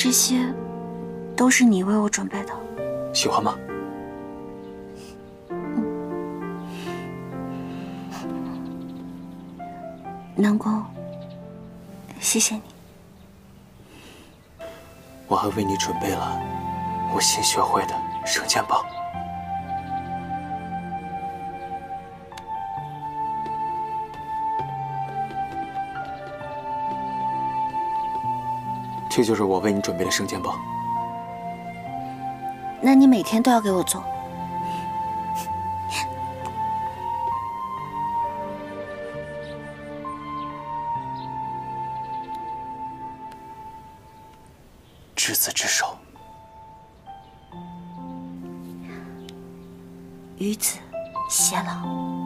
这些都是你为我准备的。 喜欢吗？ 南宫，谢谢你。 我还为你准备了我新学会的圣剑棒。这就是我为你准备的圣剑棒。 那你每天都要给我做。 执子之手， 与子偕老。